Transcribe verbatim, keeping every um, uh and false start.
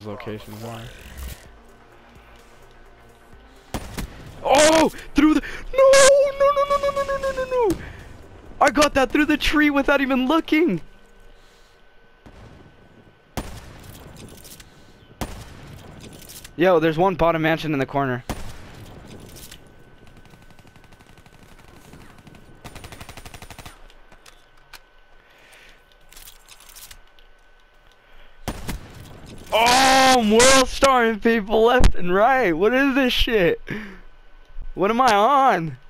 Locations are. Oh! Through the no no no no no no no no no no! I got that through the tree without even looking. Yo, there's one bottom mansion in the corner. Oh, I'm world starring people left and right. What is this shit? What am I on?